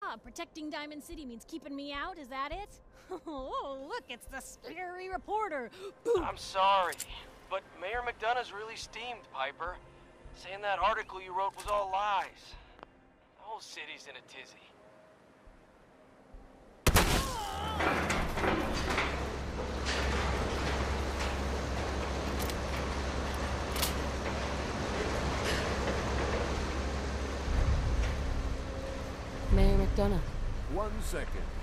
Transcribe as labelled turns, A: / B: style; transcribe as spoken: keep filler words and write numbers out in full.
A: Ah, protecting Diamond City means keeping me out, is that it? Oh, look, it's the scary reporter. Boom.
B: I'm sorry, but Mayor McDonough's really steamed, Piper. Saying that article you wrote was all lies. The whole city's in a tizzy.
A: Mayor McDonough.
C: One second.